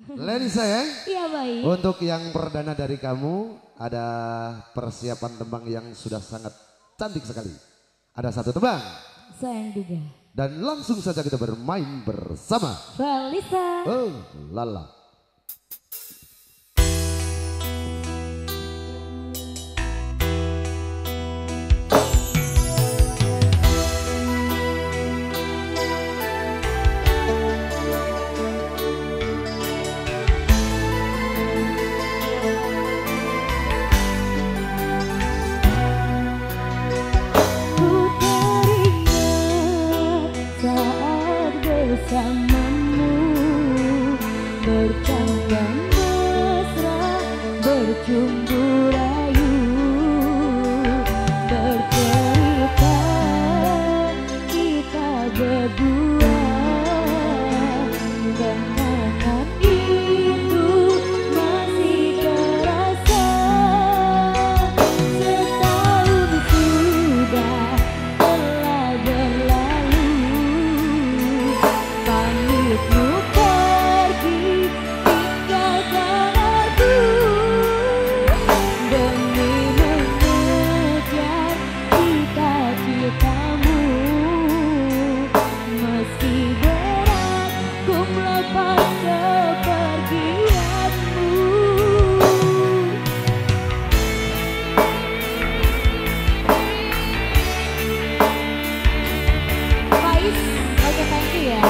Lady sayang, Iya baik. untuk yang perdana dari kamu ada persiapan tembang yang sudah sangat cantik sekali. Ada satu tembang. Sayang juga. Dan langsung saja kita bermain bersama. Felisa. Oh lala. Bersamamu bercanda mesra bercumbu rayu bercerita kita berdua kenangan itu masih terasa setahun sudah telah berlalu. Pamitmu pergi tinggalkan aku demi mengejar cita-citamu. Meski berat ku melepas kepergianmu. Faiz, oke thank you ya.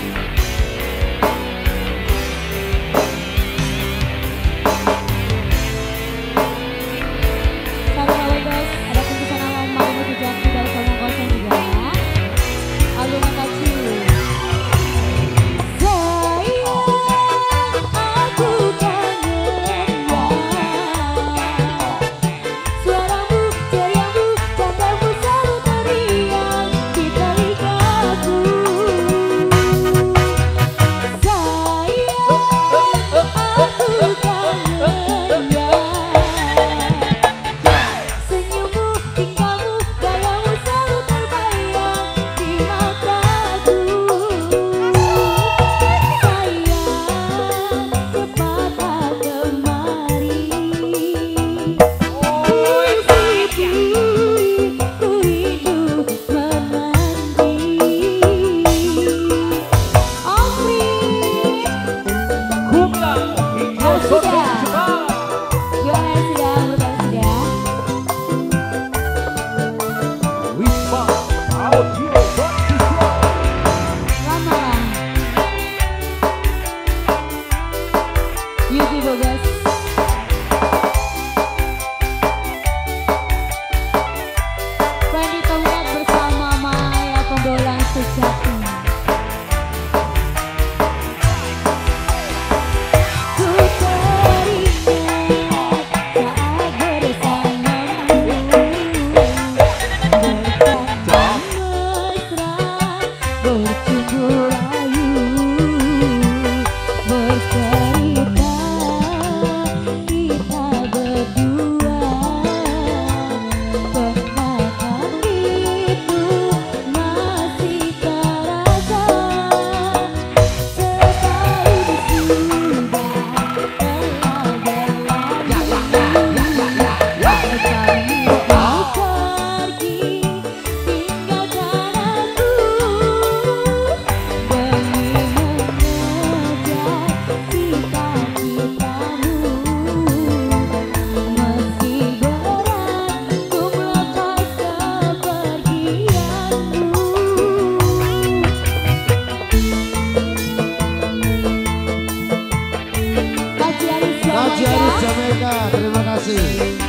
Terima kasih.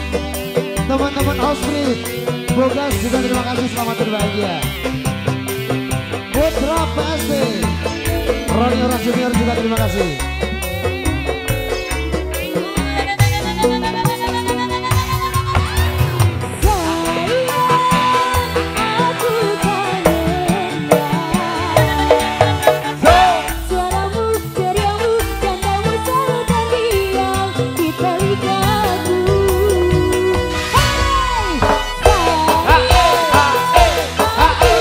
Teman-teman Osprey, Bogas juga terima kasih, selamat berbahagia. Putra PST, Roni Ora Junior juga terima kasih.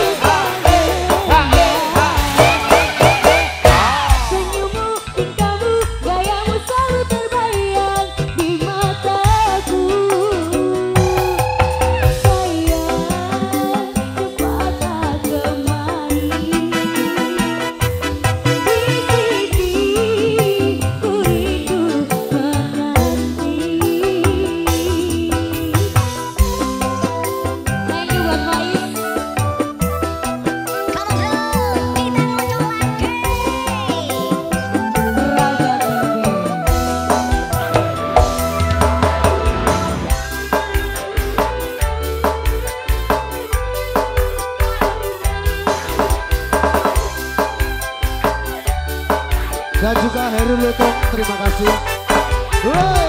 Senyummu, tingkahmu Bluetooth, terima kasih. Wey.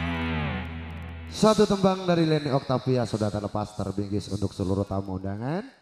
Satu tembang dari Leni Oktavia sudah terlepas terbingkis untuk seluruh tamu undangan.